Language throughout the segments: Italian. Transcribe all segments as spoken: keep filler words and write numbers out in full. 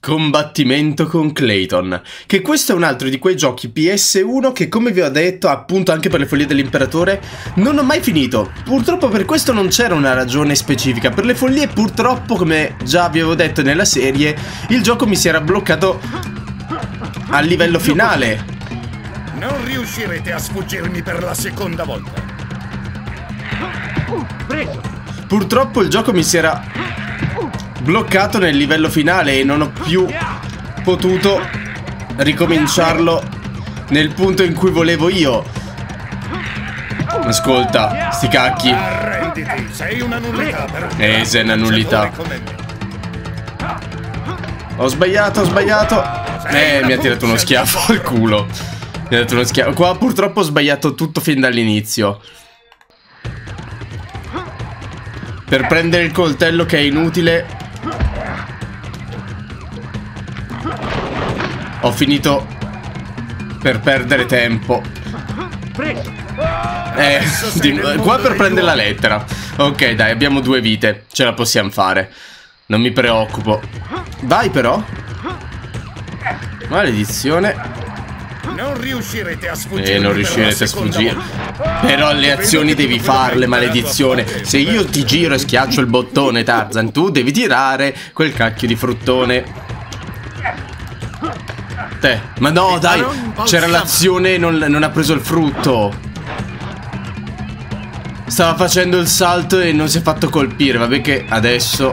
Combattimento con Clayton, che questo è un altro di quei giochi P S uno che, come vi ho detto, appunto anche per le follie dell'imperatore, non ho mai finito. Purtroppo per questo non c'era una ragione specifica. Per le follie purtroppo, come già vi avevo detto nella serie, il gioco mi si era bloccato al livello finale. Non riuscirete a sfuggirmi per la seconda volta. Purtroppo il gioco mi si era bloccato nel livello finale e non ho più potuto ricominciarlo nel punto in cui volevo io. Ascolta, sti cacchi. Arrenditi, sei una nullità per un Eh, sei una nullità. Ho sbagliato, ho sbagliato. Eh, mi ha tirato uno schiaffo al culo. Mi ha dato uno schiaffo. Qua purtroppo ho sbagliato tutto fin dall'inizio. Per prendere il coltello che è inutile. Ho finito per perdere tempo. Eh, qua per prendere la lettera. Ok, dai, abbiamo due vite. Ce la possiamo fare. Non mi preoccupo. Vai però. Maledizione. Non riuscirete a sfuggire. Eh, non riuscirete a sfuggire. Però le azioni devi farle, maledizione. Se io ti giro e schiaccio il bottone, Tarzan, tu devi tirare quel cacchio di fruttone. Te. Ma no, dai, c'era l'azione e non, non ha preso il frutto. Stava facendo il salto e non si è fatto colpire. Vabbè che adesso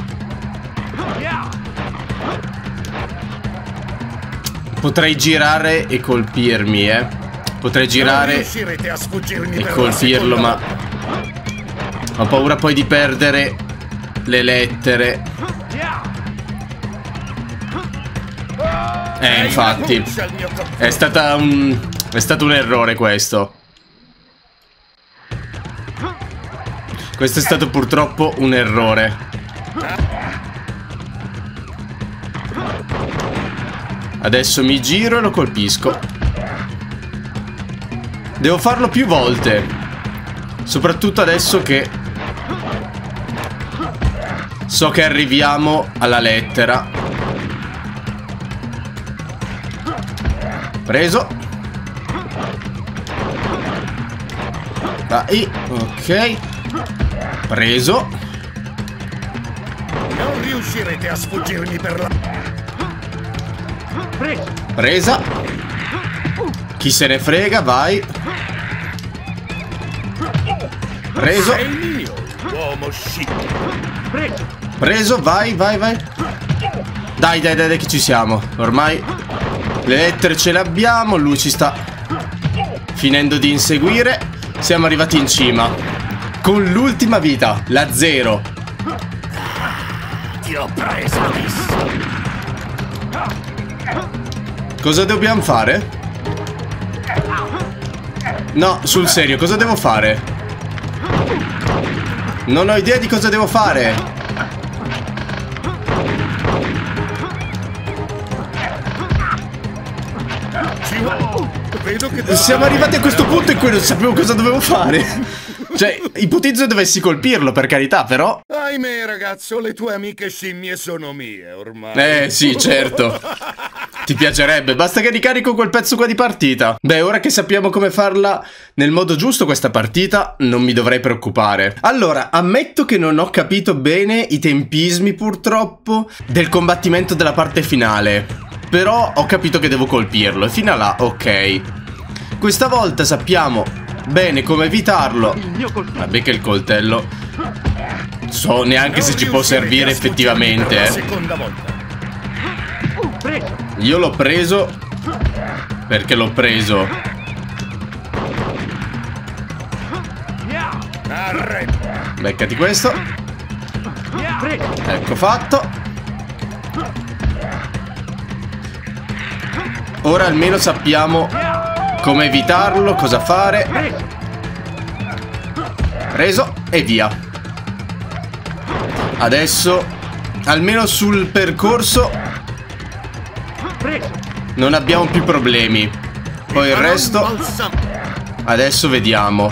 potrei girare e colpirmi, eh. Potrei girare e colpirlo, ma ho paura poi di perdere le lettere. Eh, infatti È stata un... È stato un errore questo. Questo è stato purtroppo un errore. Adesso mi giro e lo colpisco. Devo farlo più volte. Soprattutto adesso che so che arriviamo alla lettera. Preso. Vai. Ok. Preso. Non riuscirete a sfuggirmi per la... Presa. Chi se ne frega, vai. Preso. Sei mio, uomo chic. Preso, vai, vai, vai. Dai, dai, dai, dai, che ci siamo. Ormai le lettere ce le abbiamo. Lui ci sta finendo di inseguire. Siamo arrivati in cima con l'ultima vita, la zero. Ti ho preso, visto. Cosa dobbiamo fare? No, sul serio, cosa devo fare? Non ho idea di cosa devo fare. Vedo che siamo arrivati a questo punto in cui non sapevo cosa dovevo fare. Cioè, ipotizzo dovessi colpirlo, per carità, però... Ahimè, ragazzo, le tue amiche scimmie sono mie, ormai. Eh, sì, certo. Ti piacerebbe, basta che ricarico quel pezzo qua di partita. Beh, ora che sappiamo come farla nel modo giusto questa partita, non mi dovrei preoccupare. Allora, ammetto che non ho capito bene i tempismi, purtroppo, del combattimento della parte finale. Però ho capito che devo colpirlo, e fino a là, ok. Questa volta sappiamo bene come evitarlo. Vabbè che il coltello so neanche se ci può servire effettivamente, eh. Io l'ho preso perché l'ho preso. Beccati questo. Ecco fatto. Ora almeno sappiamo come evitarlo, cosa fare. Preso e via. Adesso almeno sul percorso non abbiamo più problemi. Poi il resto adesso vediamo.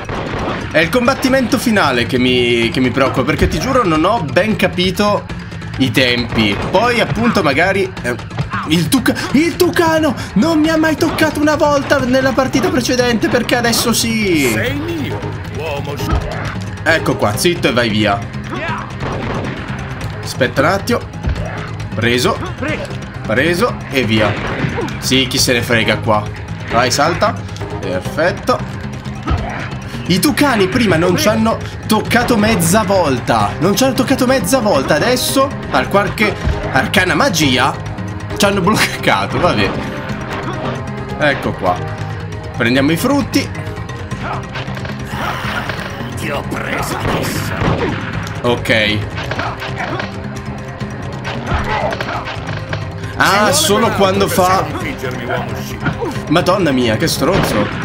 È il combattimento finale che mi, che mi preoccupa, perché ti giuro non ho ben capito i tempi. Poi appunto magari eh, il, tuca il tucano non mi ha mai toccato una volta nella partita precedente, perché adesso sì. Sei mio, uomo. Ecco qua, zitto e vai via. Aspetta un attimo. Preso. Preso e via. Sì, chi se ne frega qua. Vai, salta. Perfetto. I tucani prima non ci hanno toccato mezza volta. Non ci hanno toccato mezza volta. Adesso, al qualche arcana magia, ci hanno bloccato. Vabbè. Ecco qua. Prendiamo i frutti. Ti ho preso adesso. Ok. Ah, solo quando fa... Madonna mia, che stronzo.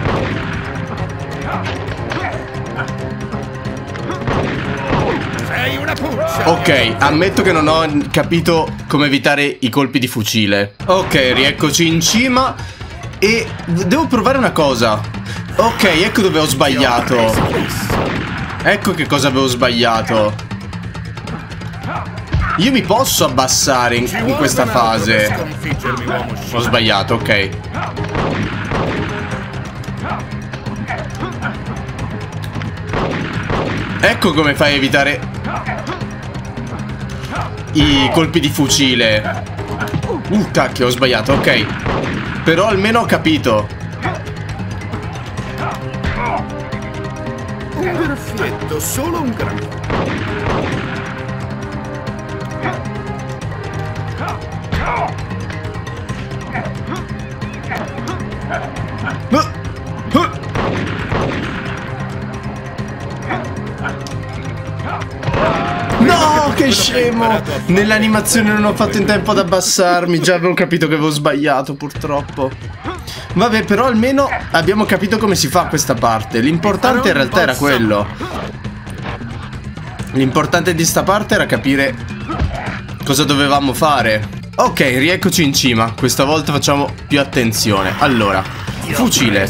Ok, ammetto che non ho capito come evitare i colpi di fucile. Ok, rieccoci in cima. E devo provare una cosa. Ok, ecco dove ho sbagliato. Ecco che cosa avevo sbagliato. Io mi posso abbassare in, in questa fase. Ho sbagliato, ok. Ecco come fai a evitare i colpi di fucile. Uh, cacchio, ho sbagliato, ok. Però almeno ho capito. Un perfetto, solo un grano. No, che scemo! Nell'animazione non ho fatto in tempo ad abbassarmi. Già avevo capito che avevo sbagliato, purtroppo. Vabbè, però almeno abbiamo capito come si fa questa parte. L'importante in realtà era quello. L'importante di sta parte era capire cosa dovevamo fare. Ok, rieccoci in cima. Questa volta facciamo più attenzione. Allora, fucile,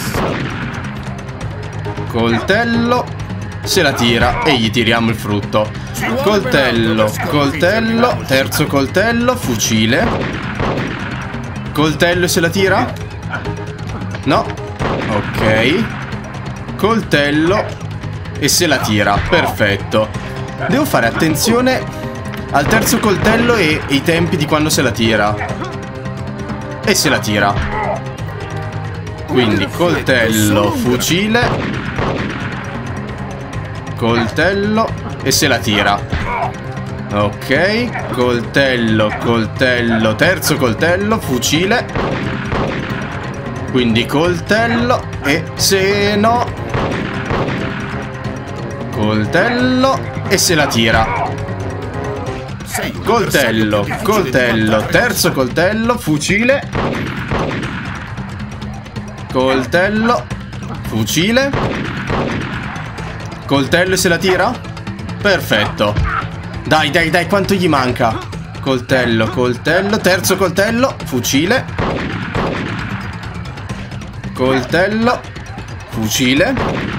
coltello, se la tira e gli tiriamo il frutto. Coltello, coltello, terzo coltello, fucile, coltello e se la tira? No. Ok. Coltello e se la tira. Perfetto. Devo fare attenzione al terzo coltello e i tempi di quando se la tira. E se la tira. Quindi coltello, fucile, coltello e se la tira. Ok. Coltello, coltello, terzo coltello, fucile. Quindi coltello e se no, coltello e se la tira. Coltello, coltello, terzo coltello, fucile, coltello, fucile, coltello e se la tira. Perfetto. Dai, dai, dai, quanto gli manca? Coltello, coltello, terzo coltello, fucile, coltello, fucile,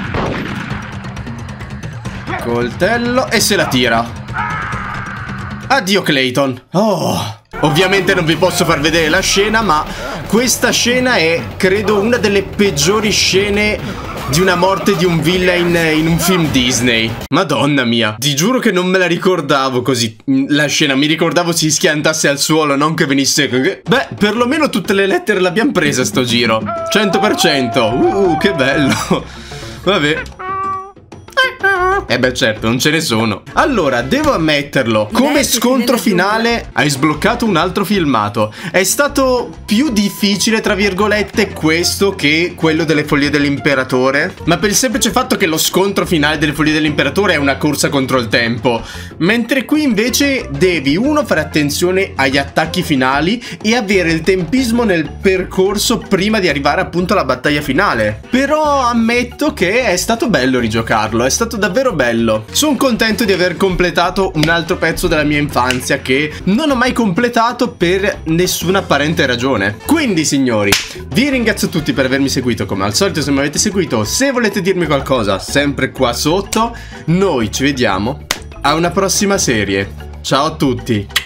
coltello e se la tira. Addio Clayton. Oh. Ovviamente non vi posso far vedere la scena, ma questa scena è, credo, una delle peggiori scene di una morte di un villain in un film Disney. Madonna mia, ti giuro che non me la ricordavo così la scena. Mi ricordavo si schiantasse al suolo, non che venisse... Beh, perlomeno tutte le lettere l'abbiamo presa sto giro. cento per cento. Uh, che bello. Vabbè. Eh beh certo, non ce ne sono. Allora, devo ammetterlo, come scontro finale hai sbloccato un altro filmato. È stato più difficile, tra virgolette, questo che quello delle Follie dell'Imperatore, ma per il semplice fatto che lo scontro finale delle Follie dell'Imperatore è una corsa contro il tempo, mentre qui invece devi, uno, fare attenzione agli attacchi finali e avere il tempismo nel percorso prima di arrivare appunto alla battaglia finale. Però ammetto che è stato bello rigiocarlo, è stato davvero bello. Sono contento di aver completato un altro pezzo della mia infanzia che non ho mai completato per nessuna apparente ragione. Quindi signori, vi ringrazio tutti per avermi seguito. Come al solito, se mi avete seguito, se volete dirmi qualcosa, sempre qua sotto. Noi ci vediamo a una prossima serie. Ciao a tutti.